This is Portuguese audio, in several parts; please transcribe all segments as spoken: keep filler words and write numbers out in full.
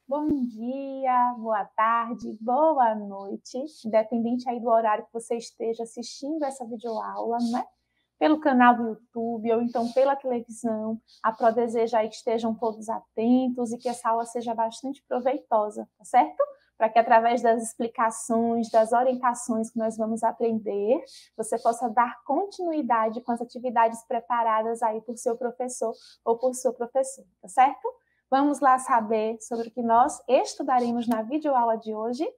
Bom dia, boa tarde, boa noite, independente aí do horário que você esteja assistindo essa videoaula, né? Pelo canal do YouTube ou então pela televisão. A Pro deseja aí que estejam todos atentos e que essa aula seja bastante proveitosa, tá certo? Para que através das explicações, das orientações que nós vamos aprender, você possa dar continuidade com as atividades preparadas aí por seu professor ou por sua professora, tá certo? Vamos lá saber sobre o que nós estudaremos na videoaula de hoje?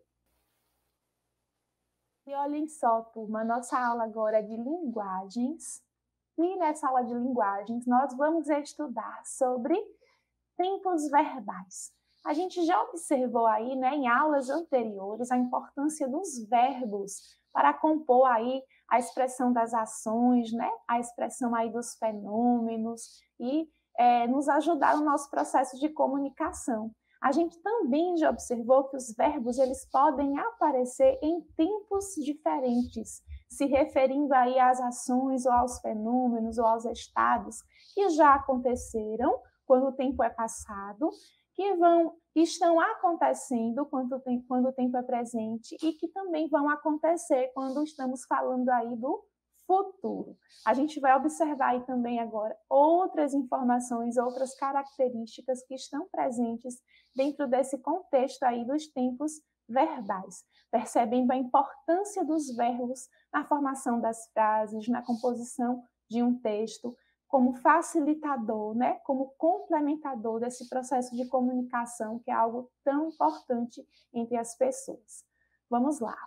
E olhem só, turma, nossa aula agora é de linguagens. E nessa aula de linguagens, nós vamos estudar sobre tempos verbais. A gente já observou aí, né, em aulas anteriores, a importância dos verbos para compor aí a expressão das ações, né, a expressão aí dos fenômenos e é, nos ajudar no nosso processo de comunicação. A gente também já observou que os verbos eles podem aparecer em tempos diferentes, se referindo aí às ações ou aos fenômenos ou aos estados que já aconteceram quando o tempo é passado, que vão que estão acontecendo quando o, tempo, quando o tempo é presente e que também vão acontecer quando estamos falando aí do futuro. A gente vai observar aí também agora outras informações, outras características que estão presentes dentro desse contexto aí dos tempos verbais, percebendo a importância dos verbos na formação das frases, na composição de um texto, como facilitador, né, como complementador desse processo de comunicação que é algo tão importante entre as pessoas. Vamos lá.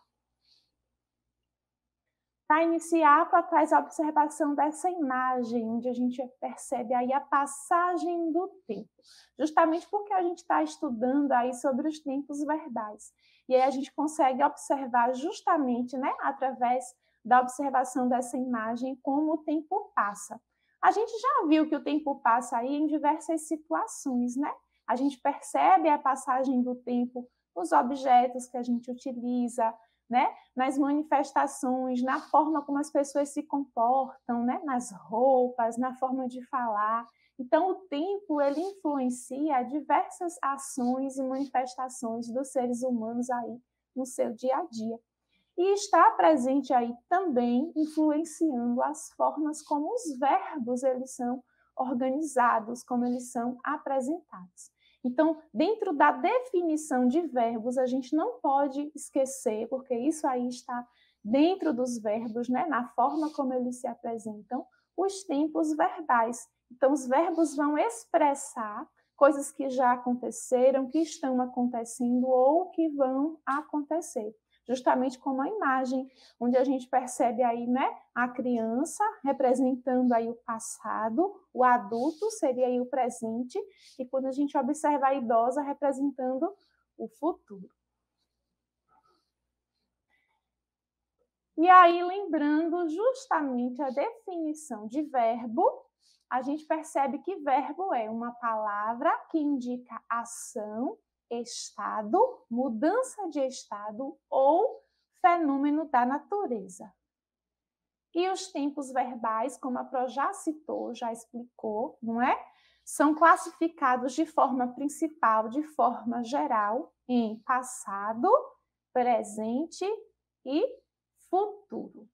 Para iniciar, para trás a observação dessa imagem, onde a gente percebe aí a passagem do tempo, justamente porque a gente está estudando aí sobre os tempos verbais. E aí a gente consegue observar justamente, né, através da observação dessa imagem, como o tempo passa. A gente já viu que o tempo passa aí em diversas situações, né? A gente percebe a passagem do tempo nos objetos que a gente utiliza, né? Nas manifestações, na forma como as pessoas se comportam, né? Nas roupas, na forma de falar. Então, o tempo ele influencia diversas ações e manifestações dos seres humanos aí no seu dia a dia. E está presente aí também influenciando as formas como os verbos eles são organizados, como eles são apresentados. Então, dentro da definição de verbos, a gente não pode esquecer, porque isso aí está dentro dos verbos, né, na forma como eles se apresentam, os tempos verbais. Então, os verbos vão expressar coisas que já aconteceram, que estão acontecendo ou que vão acontecer. Justamente como a imagem, onde a gente percebe aí, né, a criança representando aí o passado, o adulto seria aí o presente, e quando a gente observa a idosa representando o futuro. E aí, lembrando justamente a definição de verbo, a gente percebe que verbo é uma palavra que indica ação, estado, mudança de estado ou fenômeno da natureza. E os tempos verbais, como a Pro já citou, já explicou, não é? São classificados de forma principal, de forma geral, em passado, presente e futuro.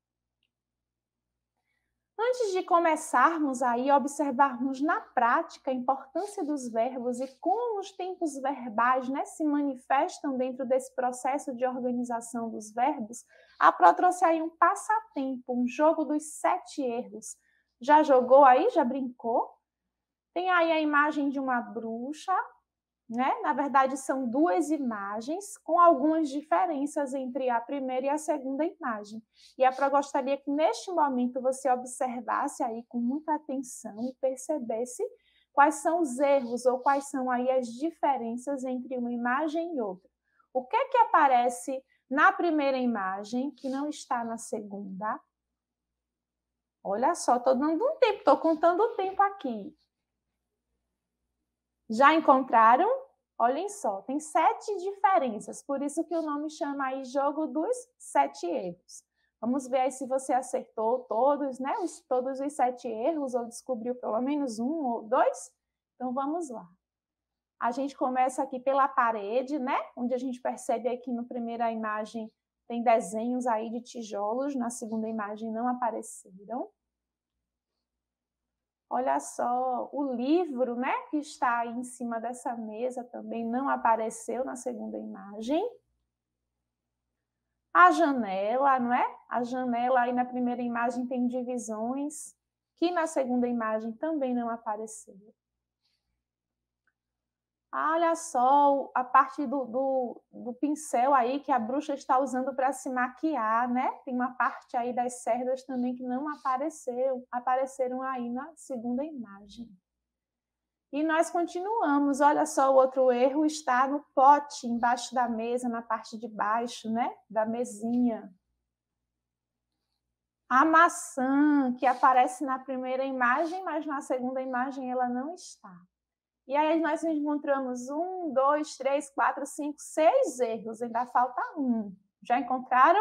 Antes de começarmos aí a observarmos na prática a importância dos verbos e como os tempos verbais, né, se manifestam dentro desse processo de organização dos verbos, a Pro trouxe aí um passatempo, um jogo dos sete erros. Já jogou aí? Já brincou? Tem aí a imagem de uma bruxa, né? Na verdade, são duas imagens com algumas diferenças entre a primeira e a segunda imagem. E a Pro gostaria que, neste momento, você observasse aí com muita atenção e percebesse quais são os erros ou quais são aí as diferenças entre uma imagem e outra. O que é que aparece na primeira imagem que não está na segunda? Olha só, estou dando um tempo, estou contando o tempo aqui. Já encontraram? Olhem só, tem sete diferenças, por isso que o nome chama aí Jogo dos Sete Erros. Vamos ver aí se você acertou todos, né? Os, todos os sete erros ou descobriu pelo menos um ou dois? Então vamos lá. A gente começa aqui pela parede, né? Onde a gente percebe aqui na primeira imagem tem desenhos aí de tijolos, na segunda imagem não apareceram. Olha só, o livro, né, que está aí em cima dessa mesa também não apareceu na segunda imagem. A janela, não é? A janela aí na primeira imagem tem divisões, que na segunda imagem também não apareceu. Olha só a parte do, do, do pincel aí que a bruxa está usando para se maquiar, né? Tem uma parte aí das cerdas também que não apareceu, apareceram aí na segunda imagem. E nós continuamos, olha só, o outro erro está no pote, embaixo da mesa, na parte de baixo, né? Da mesinha. A maçã, que aparece na primeira imagem, mas na segunda imagem ela não está. E aí nós encontramos um, dois, três, quatro, cinco, seis erros, ainda falta um. Já encontraram?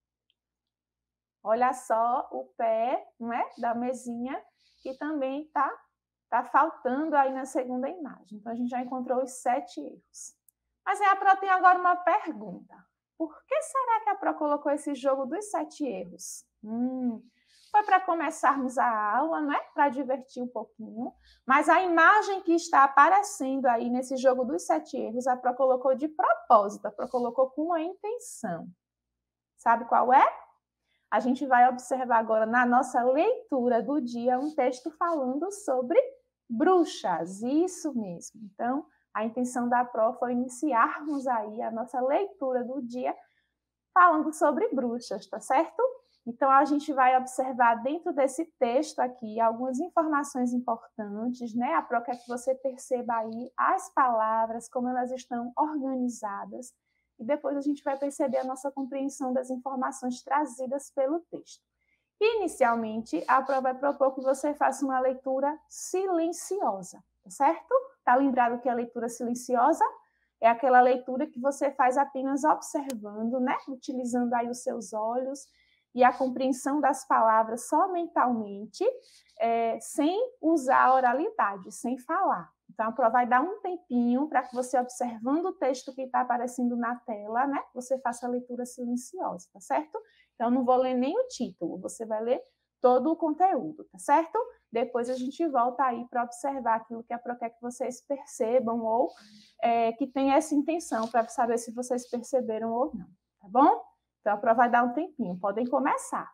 Olha só o pé, não é? Da mesinha, que também está tá faltando aí na segunda imagem. Então, a gente já encontrou os sete erros. Mas a Pro tem agora uma pergunta. Por que será que a Pro colocou esse jogo dos sete erros? Hum, foi para começarmos a aula, né? Para divertir um pouquinho. Mas a imagem que está aparecendo aí nesse jogo dos sete erros, a Pro colocou de propósito, a Pro colocou com uma intenção. Sabe qual é? A gente vai observar agora na nossa leitura do dia um texto falando sobre bruxas, isso mesmo. Então, a intenção da Pro foi iniciarmos aí a nossa leitura do dia falando sobre bruxas, tá certo? Então, a gente vai observar dentro desse texto aqui algumas informações importantes, né? A Pro quer que você perceba aí as palavras, como elas estão organizadas, e depois a gente vai perceber a nossa compreensão das informações trazidas pelo texto. Inicialmente, a Pro vai propor que você faça uma leitura silenciosa, tá certo? Tá lembrado que a leitura silenciosa é aquela leitura que você faz apenas observando, né? Utilizando aí os seus olhos e a compreensão das palavras só mentalmente, é, sem usar a oralidade, sem falar. Então, a Pro vai dar um tempinho para que você, observando o texto que está aparecendo na tela, né? Você faça a leitura silenciosa, tá certo? Então, não vou ler nem o título, você vai ler todo o conteúdo, tá certo? Depois a gente volta aí para observar aquilo que a Pro quer que vocês percebam ou é, que tem essa intenção, para saber se vocês perceberam ou não, tá bom? Então, a Pro vai dar um tempinho, podem começar.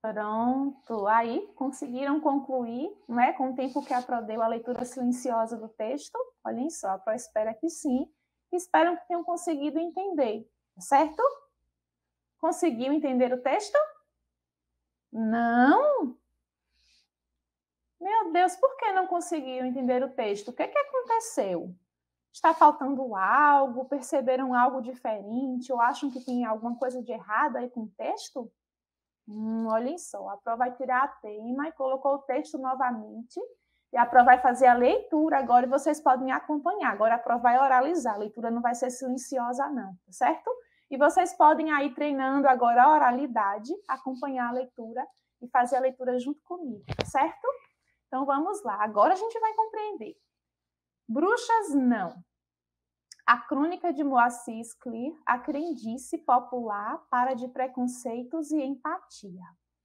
Pronto, aí conseguiram concluir, né, com o tempo que a Pro deu, a leitura silenciosa do texto? Olhem só, a Pro espera que sim, e espero que tenham conseguido entender, certo? Conseguiu entender o texto? Não? Meu Deus, por que não conseguiram entender o texto? O que, que aconteceu? Está faltando algo? Perceberam algo diferente? Ou acham que tem alguma coisa de errado aí com o texto? Hum, olhem só, a Pro vai tirar a tema e colocou o texto novamente. E a Pro vai fazer a leitura agora e vocês podem acompanhar. Agora a Pro vai oralizar, a leitura não vai ser silenciosa não, certo? E vocês podem aí treinando agora a oralidade, acompanhar a leitura e fazer a leitura junto comigo, certo? Então vamos lá, agora a gente vai compreender. Bruxas não. A crônica de Moacir Scler, a crendice popular para de preconceitos e empatia.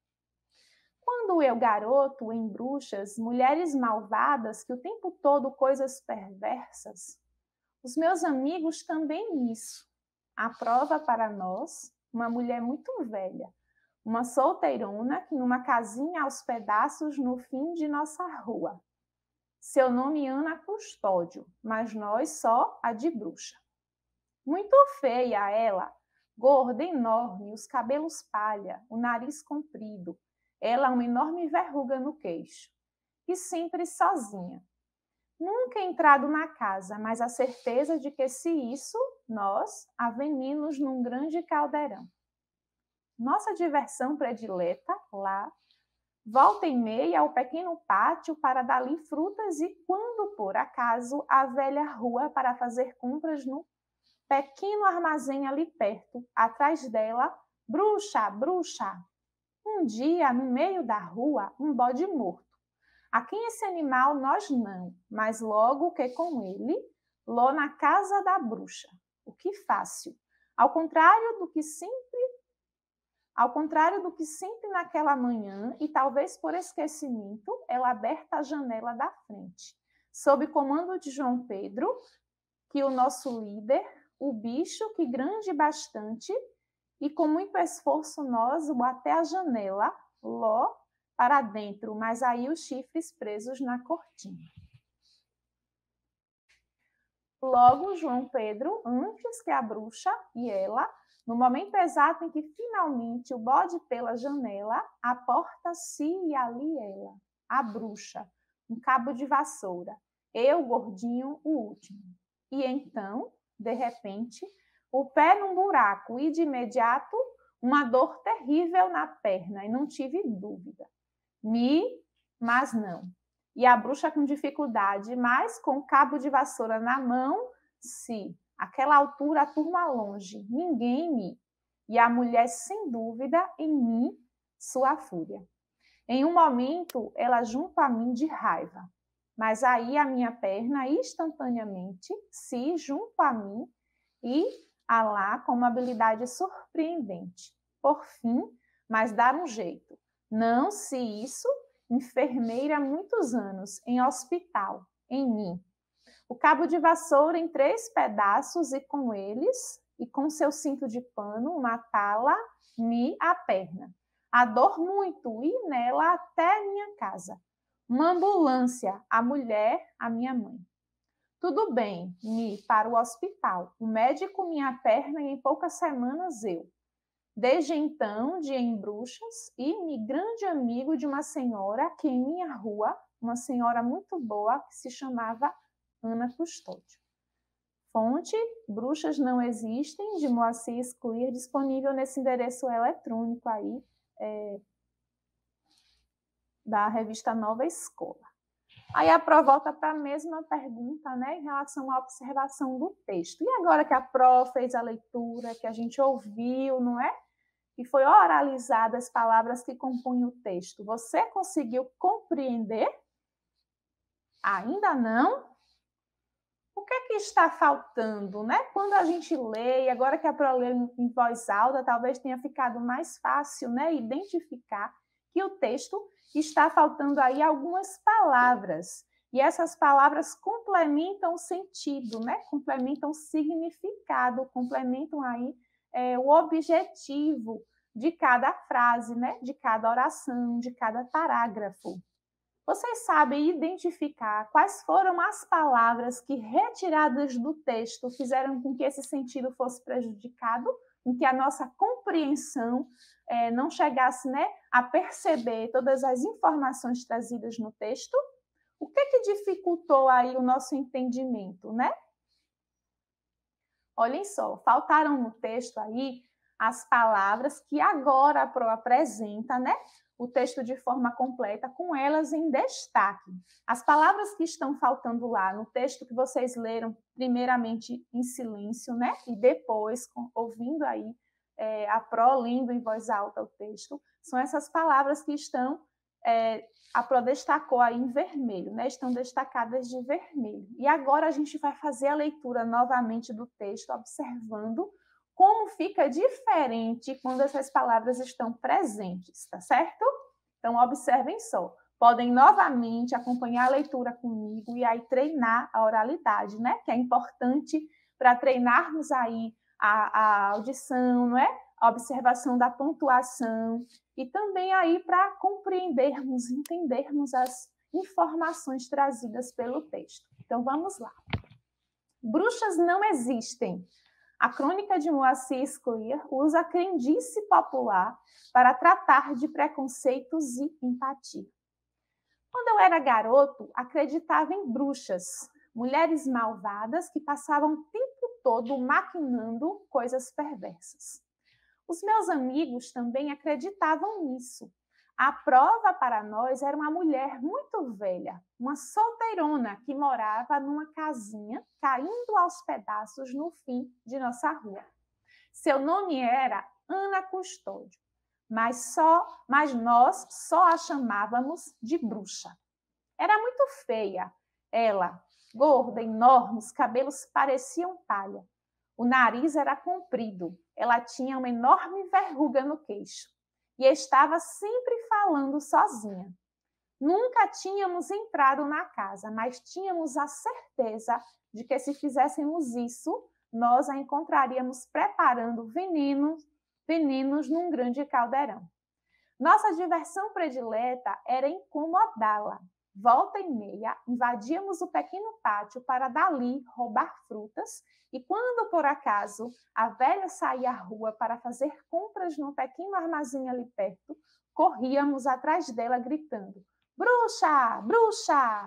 Quando eu, garoto, em Bruxas, mulheres malvadas que o tempo todo coisas perversas, os meus amigos também nisso. A prova para nós, uma mulher muito velha, uma solteirona que numa casinha aos pedaços no fim de nossa rua. Seu nome Ana Custódio, mas nós só a de bruxa. Muito feia ela, gorda, enorme, os cabelos palha, o nariz comprido, ela uma enorme verruga no queixo. E sempre sozinha. Nunca entrado na casa, mas a certeza de que se isso, nós, aveninos num grande caldeirão. Nossa diversão predileta, lá, volta e meia ao pequeno pátio para dali frutas e, quando por acaso, a velha rua para fazer compras no pequeno armazém ali perto, atrás dela, bruxa, bruxa. Um dia, no meio da rua, um bode morto. A quem esse animal nós não, mas logo que com ele, ló na casa da bruxa. O que fácil. Ao contrário do que sempre, ao contrário do que sempre naquela manhã, e talvez por esquecimento, ela aberta a janela da frente. Sob comando de João Pedro, que o nosso líder, o bicho que grande bastante, e com muito esforço nós o até a janela, ló, para dentro, mas aí os chifres presos na cortina. Logo, João Pedro, antes que a bruxa e ela, no momento exato em que finalmente o bode pela janela, a porta-se e ali ela, a bruxa, um cabo de vassoura, eu, gordinho, o último. E então, de repente, o pé num buraco e de imediato uma dor terrível na perna, e não tive dúvida. Me, mas não. E a bruxa com dificuldade, mas com o cabo de vassoura na mão, se, aquela altura a turma longe, ninguém me. E a mulher, sem dúvida, em mim, sua fúria. Em um momento, ela junto a mim de raiva, mas aí a minha perna instantaneamente se junto a mim e a lá com uma habilidade surpreendente. Por fim, mas dar um jeito. Não se isso, enfermeira há muitos anos, em hospital, em mim. O cabo de vassoura em três pedaços e com eles, e com seu cinto de pano, matá-la-me a perna. A dor muito, e nela até minha casa. Uma ambulância, a mulher, a minha mãe. Tudo bem, me para o hospital. O médico minha perna e em poucas semanas eu. Desde então, de em Bruxas, e me grande amigo de uma senhora que em minha rua, uma senhora muito boa, que se chamava Ana Custódio. Fonte, Bruxas Não Existem, de Moacir Scler, disponível nesse endereço eletrônico aí, é, da revista Nova Escola. Aí a Pro volta para a mesma pergunta, né, em relação à observação do texto. E agora que a Pro fez a leitura, que a gente ouviu, não é? E foi oralizada as palavras que compõem o texto. Você conseguiu compreender? Ainda não? O que é que está faltando, né? Quando a gente lê, e agora que a Pro lê em voz alta, talvez tenha ficado mais fácil, né, identificar que o texto está faltando aí algumas palavras. E essas palavras complementam o sentido, né? Complementam o significado, complementam aí é, o objetivo de cada frase, né? De cada oração, de cada parágrafo. Vocês sabem identificar quais foram as palavras que, retiradas do texto, fizeram com que esse sentido fosse prejudicado, em que a nossa compreensão é, não chegasse, né, a perceber todas as informações trazidas no texto? O que que dificultou aí o nosso entendimento, né? Olhem só, faltaram no texto aí as palavras que agora a Pro apresenta, né? O texto de forma completa, com elas em destaque. As palavras que estão faltando lá no texto que vocês leram, primeiramente em silêncio, né? E depois, ouvindo aí é, a Pro lendo em voz alta o texto, são essas palavras que estão, é, a Pro destacou aí em vermelho, né? Estão destacadas de vermelho. E agora a gente vai fazer a leitura novamente do texto, observando como fica diferente quando essas palavras estão presentes, tá certo? Então, observem só. Podem novamente acompanhar a leitura comigo e aí treinar a oralidade, né? Que é importante para treinarmos aí a, a audição, não é? A observação da pontuação e também aí para compreendermos, entendermos as informações trazidas pelo texto. Então, vamos lá. Bruxas não existem. A crônica de Moacir Scliar usa a crendice popular para tratar de preconceitos e empatia. Quando eu era garoto, acreditava em bruxas, mulheres malvadas que passavam o tempo todo maquinando coisas perversas. Os meus amigos também acreditavam nisso. A prova para nós era uma mulher muito velha, uma solteirona que morava numa casinha caindo aos pedaços no fim de nossa rua. Seu nome era Ana Custódio, mas, só, mas nós só a chamávamos de bruxa. Era muito feia, ela, gorda, enorme, os cabelos pareciam palha. O nariz era comprido, ela tinha uma enorme verruga no queixo. E estava sempre falando sozinha. Nunca tínhamos entrado na casa, mas tínhamos a certeza de que se fizéssemos isso, nós a encontraríamos preparando venenos, venenos num grande caldeirão. Nossa diversão predileta era incomodá-la. Volta e meia, invadíamos o pequeno pátio para dali roubar frutas e quando, por acaso, a velha saía à rua para fazer compras num pequeno armazém ali perto, corríamos atrás dela gritando: "Bruxa! Bruxa!"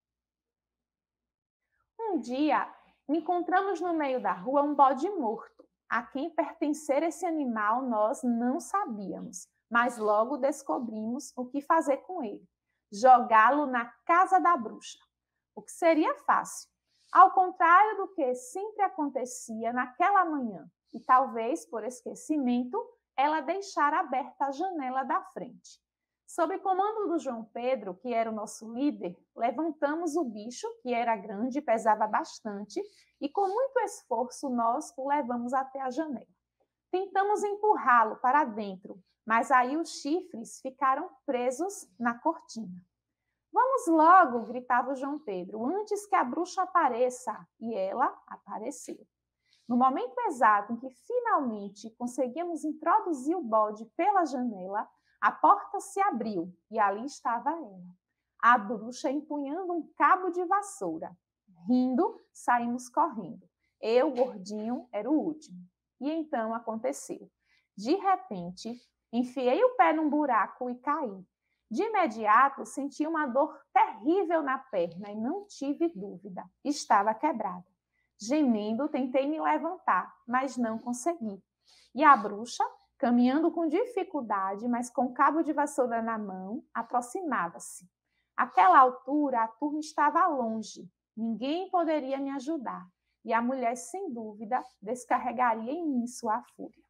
Um dia, encontramos no meio da rua um bode morto. A quem pertencer esse animal nós não sabíamos, mas logo descobrimos o que fazer com ele. Jogá-lo na casa da bruxa, o que seria fácil, ao contrário do que sempre acontecia naquela manhã, e talvez por esquecimento, ela deixara aberta a janela da frente. Sob comando do João Pedro, que era o nosso líder, levantamos o bicho, que era grande e pesava bastante, e com muito esforço nós o levamos até a janela. Tentamos empurrá-lo para dentro, mas aí os chifres ficaram presos na cortina. "Vamos logo!" gritava o João Pedro, "antes que a bruxa apareça." E ela apareceu. No momento exato em que finalmente conseguimos introduzir o bode pela janela, a porta se abriu e ali estava ela, a bruxa empunhando um cabo de vassoura. Rindo, saímos correndo. Eu, gordinho, era o último. E então aconteceu. De repente, enfiei o pé num buraco e caí. De imediato, senti uma dor terrível na perna e não tive dúvida. Estava quebrada. Gemendo, tentei me levantar, mas não consegui. E a bruxa, caminhando com dificuldade, mas com o cabo de vassoura na mão, aproximava-se. Àquela altura, a turma estava longe. Ninguém poderia me ajudar. E a mulher, sem dúvida, descarregaria em mim sua fúria.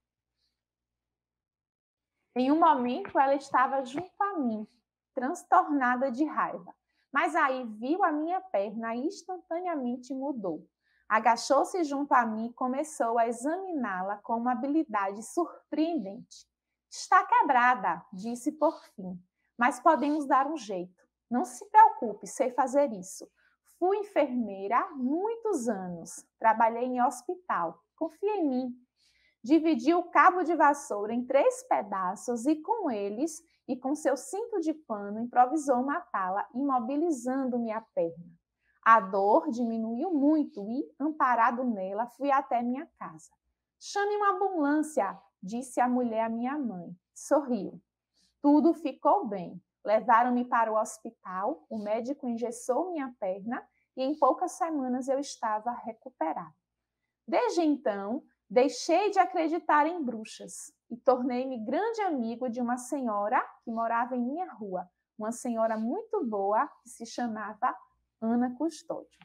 Em um momento, ela estava junto a mim, transtornada de raiva. Mas aí viu a minha perna e instantaneamente mudou. Agachou-se junto a mim e começou a examiná-la com uma habilidade surpreendente. "Está quebrada", disse por fim, "mas podemos dar um jeito. Não se preocupe, sei fazer isso. Fui enfermeira há muitos anos, trabalhei em hospital. Confia em mim." Dividiu o cabo de vassoura em três pedaços e com eles, e com seu cinto de pano, improvisou matá-la, imobilizando minha perna. A dor diminuiu muito e, amparado nela, fui até minha casa. Chame uma ambulância, disse a mulher à minha mãe. Sorriu. Tudo ficou bem. Levaram-me para o hospital, o médico engessou minha perna e em poucas semanas eu estava recuperada. Desde então, deixei de acreditar em bruxas e tornei-me grande amigo de uma senhora que morava em minha rua, uma senhora muito boa que se chamava Ana Custódio.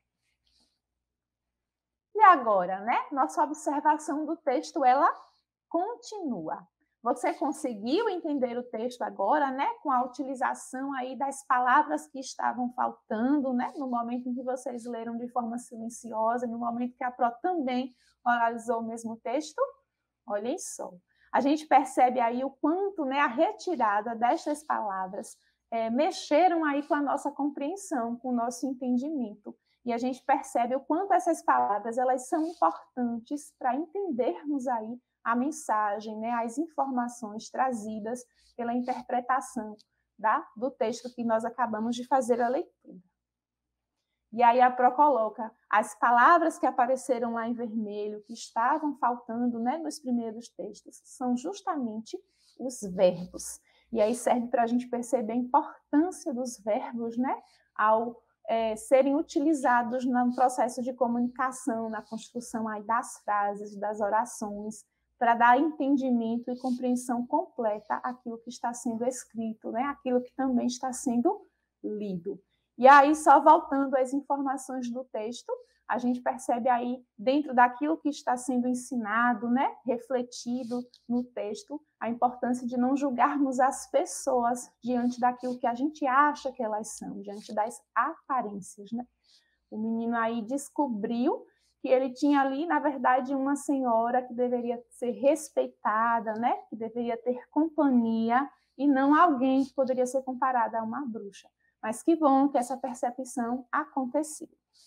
E agora, né? Nossa observação do texto, ela continua. Você conseguiu entender o texto agora, né? Com a utilização aí das palavras que estavam faltando, né? No momento em que vocês leram de forma silenciosa, no momento que a Pró também oralizou o mesmo texto? Olhem só. A gente percebe aí o quanto, né, a retirada destas palavras é, mexeram aí com a nossa compreensão, com o nosso entendimento. E a gente percebe o quanto essas palavras elas são importantes para entendermos aí a mensagem, né, as informações trazidas pela interpretação da, do texto que nós acabamos de fazer a leitura. E aí a Pró coloca as palavras que apareceram lá em vermelho, que estavam faltando, né, nos primeiros textos, são justamente os verbos. E aí serve para a gente perceber a importância dos verbos, né, ao é, serem utilizados no processo de comunicação, na construção aí das frases, das orações, para dar entendimento e compreensão completa àquilo que está sendo escrito, né, aquilo que também está sendo lido. E aí, só voltando às informações do texto, a gente percebe aí, dentro daquilo que está sendo ensinado, né, refletido no texto, a importância de não julgarmos as pessoas diante daquilo que a gente acha que elas são, diante das aparências, né? O menino aí descobriu que ele tinha ali, na verdade, uma senhora que deveria ser respeitada, né, que deveria ter companhia, e não alguém que poderia ser comparada a uma bruxa. Mas que bom que essa percepção aconteceu.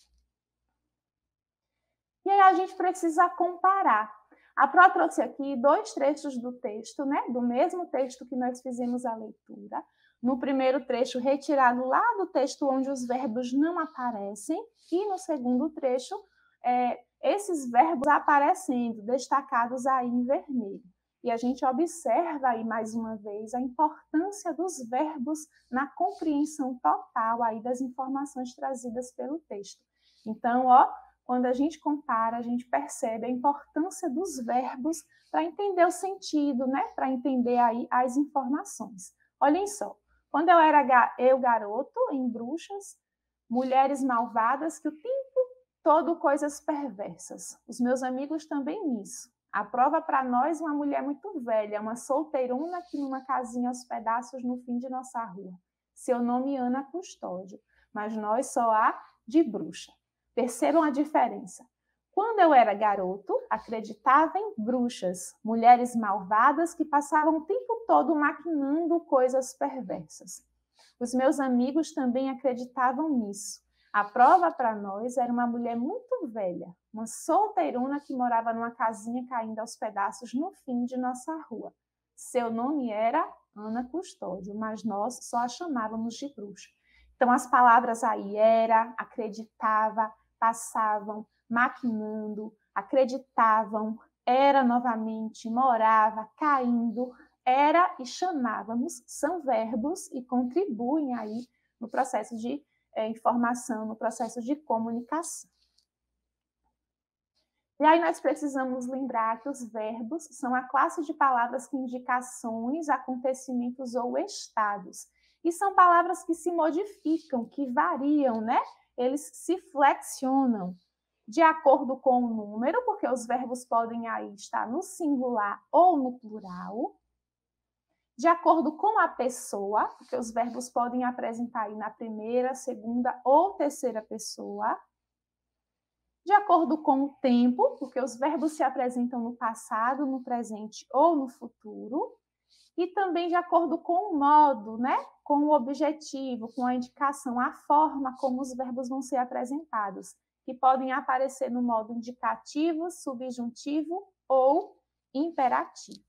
E aí a gente precisa comparar. A Pró trouxe aqui dois trechos do texto, né? Do mesmo texto que nós fizemos a leitura. No primeiro trecho, retirado lá do texto onde os verbos não aparecem, e no segundo trecho, é, esses verbos aparecendo, destacados aí em vermelho. E a gente observa aí, mais uma vez, a importância dos verbos na compreensão total aí das informações trazidas pelo texto. Então, ó, quando a gente compara, a gente percebe a importância dos verbos para entender o sentido, né? Para entender aí as informações. Olhem só, quando eu era eu garoto, em Bruxas, mulheres malvadas que o tempo todo coisas perversas. Os meus amigos também nisso. A prova para nós, uma mulher muito velha, uma solteirona aqui numa casinha aos pedaços no fim de nossa rua. Seu nome é Ana Custódio, mas nós só há de bruxa. Percebam a diferença. Quando eu era garoto, acreditava em bruxas, mulheres malvadas que passavam o tempo todo maquinando coisas perversas. Os meus amigos também acreditavam nisso. A prova para nós era uma mulher muito velha, uma solteirona que morava numa casinha caindo aos pedaços no fim de nossa rua. Seu nome era Ana Custódio, mas nós só a chamávamos de bruxa. Então, as palavras aí era, acreditava, passavam, maquinando, acreditavam, era novamente, morava, caindo, era e chamávamos, são verbos e contribuem aí no processo de É, informação, no processo de comunicação. E aí nós precisamos lembrar que os verbos são a classe de palavras que indicam ações, acontecimentos ou estados. E são palavras que se modificam, que variam, né? Eles se flexionam de acordo com o número, porque os verbos podem aí estar no singular ou no plural. De acordo com a pessoa, porque os verbos podem apresentar aí na primeira, segunda ou terceira pessoa. De acordo com o tempo, porque os verbos se apresentam no passado, no presente ou no futuro. E também de acordo com o modo, né? Com o objetivo, com a indicação, a forma como os verbos vão ser apresentados. que podem aparecer no modo indicativo, subjuntivo ou imperativo.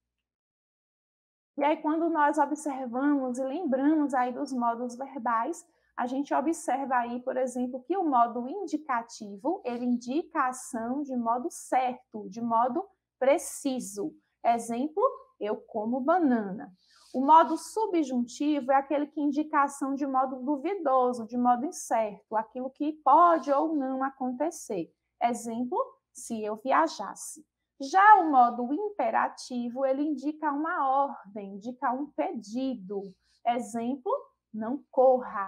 E aí, quando nós observamos e lembramos aí dos modos verbais, a gente observa aí, por exemplo, que o modo indicativo, ele indica a ação de modo certo, de modo preciso. Exemplo, eu como banana. O modo subjuntivo é aquele que indica a ação de modo duvidoso, de modo incerto, aquilo que pode ou não acontecer. Exemplo, se eu viajasse. Já o modo imperativo, ele indica uma ordem, indica um pedido. Exemplo, não corra.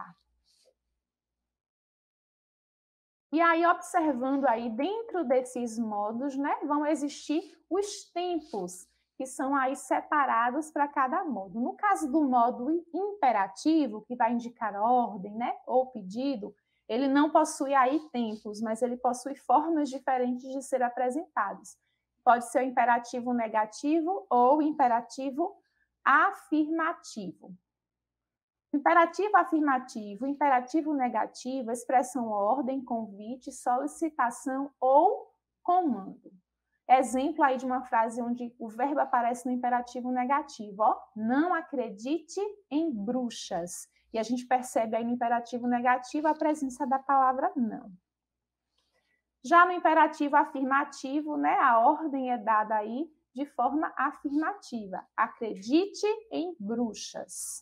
E aí, observando aí dentro desses modos, né, vão existir os tempos, que são aí separados para cada modo. No caso do modo imperativo, que vai indicar ordem, né, ou pedido, ele não possui aí tempos, mas ele possui formas diferentes de ser apresentados. Pode ser o imperativo negativo ou o imperativo afirmativo. Imperativo afirmativo, imperativo negativo expressam ordem, convite, solicitação ou comando. Exemplo aí de uma frase onde o verbo aparece no imperativo negativo, ó, não acredite em bruxas. E a gente percebe aí no imperativo negativo a presença da palavra não. Já no imperativo afirmativo, né, a ordem é dada aí de forma afirmativa. Acredite em bruxas.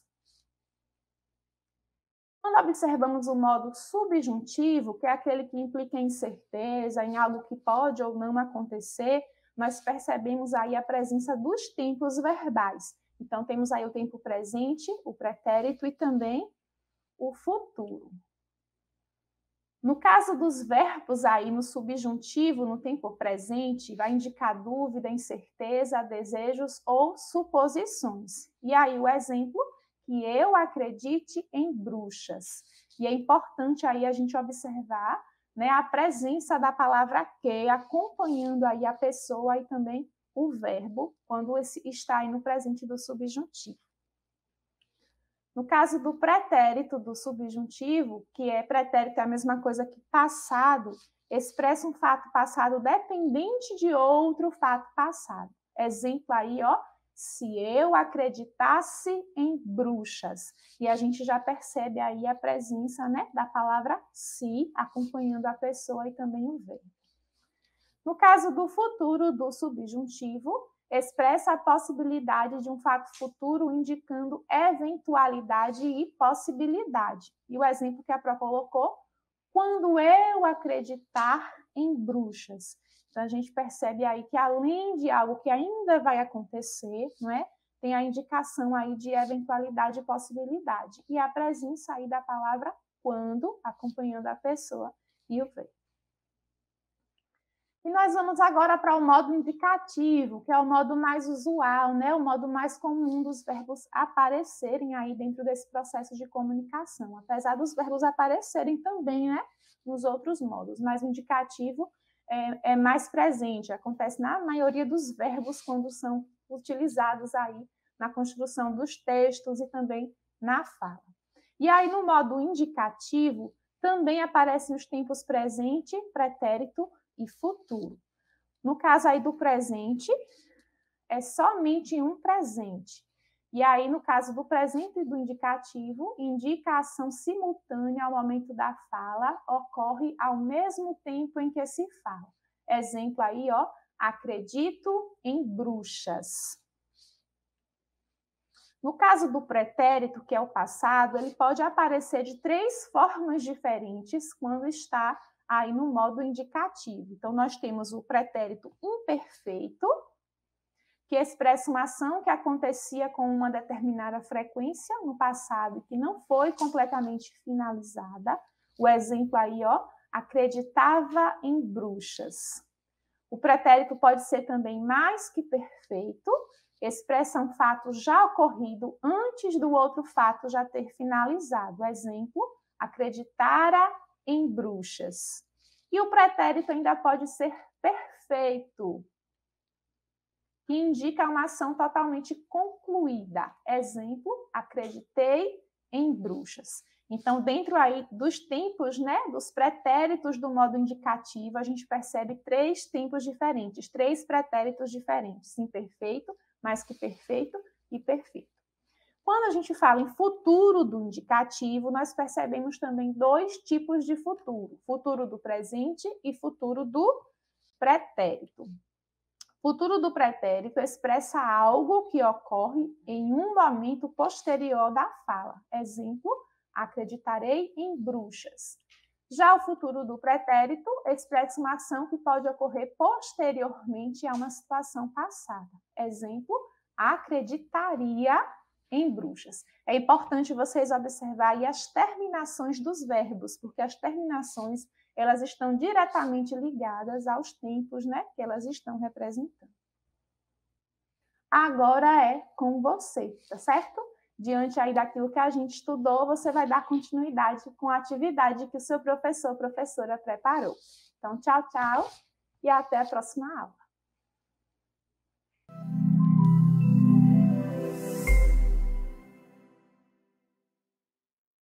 Quando observamos o modo subjuntivo, que é aquele que implica em incerteza, em algo que pode ou não acontecer, nós percebemos aí a presença dos tempos verbais. Então, temos aí o tempo presente, o pretérito e também o futuro. No caso dos verbos aí no subjuntivo, no tempo presente, vai indicar dúvida, incerteza, desejos ou suposições. E aí o exemplo, que eu acredite em bruxas. E é importante aí a gente observar, né, a presença da palavra que, acompanhando aí a pessoa e também o verbo, quando esse está aí no presente do subjuntivo. No caso do pretérito do subjuntivo, que é pretérito é a mesma coisa que passado, expressa um fato passado dependente de outro fato passado. Exemplo aí, ó, se eu acreditasse em bruxas. E a gente já percebe aí a presença, né, da palavra se, acompanhando a pessoa e também o verbo. No caso do futuro do subjuntivo, expressa a possibilidade de um fato futuro indicando eventualidade e possibilidade. E o exemplo que a Pró colocou, quando eu acreditar em bruxas. Então, a gente percebe aí que, além de algo que ainda vai acontecer, não é? Tem a indicação aí de eventualidade e possibilidade. E a presença aí da palavra quando, acompanhando a pessoa e o verbo. E nós vamos agora para o modo indicativo, que é o modo mais usual, né? O modo mais comum dos verbos aparecerem aí dentro desse processo de comunicação. Apesar dos verbos aparecerem também, né, nos outros modos, mas o indicativo é, é mais presente, acontece na maioria dos verbos quando são utilizados aí na construção dos textos e também na fala. E aí, no modo indicativo, também aparecem os tempos presente, pretérito e futuro. No caso aí do presente, é somente um presente. E aí, no caso do presente e do indicativo, indica a ação simultânea ao momento da fala, ocorre ao mesmo tempo em que se fala. Exemplo aí, ó, acredito em bruxas. No caso do pretérito, que é o passado, ele pode aparecer de três formas diferentes quando está aí no modo indicativo. Então, nós temos o pretérito imperfeito, que expressa uma ação que acontecia com uma determinada frequência no passado e que não foi completamente finalizada. O exemplo aí, ó, acreditava em bruxas. O pretérito pode ser também mais que perfeito, expressa um fato já ocorrido antes do outro fato já ter finalizado. Exemplo, acreditara em bruxas. E o pretérito ainda pode ser perfeito, que indica uma ação totalmente concluída. Exemplo, acreditei em bruxas. Então, dentro aí dos tempos, né, dos pretéritos do modo indicativo, a gente percebe três tempos diferentes, três pretéritos diferentes, imperfeito, mais que perfeito e perfeito. Quando a gente fala em futuro do indicativo, nós percebemos também dois tipos de futuro, futuro do presente e futuro do pretérito. Futuro do pretérito expressa algo que ocorre em um momento posterior da fala. Exemplo, acreditarei em bruxas. Já o futuro do pretérito expressa uma ação que pode ocorrer posteriormente a uma situação passada. Exemplo, acreditaria em bruxas. É importante vocês observarem as terminações dos verbos, porque as terminações elas estão diretamente ligadas aos tempos, né, que elas estão representando. Agora é com você, tá certo? Diante aí daquilo que a gente estudou, você vai dar continuidade com a atividade que o seu professor ou professora preparou. Então, tchau, tchau e até a próxima aula.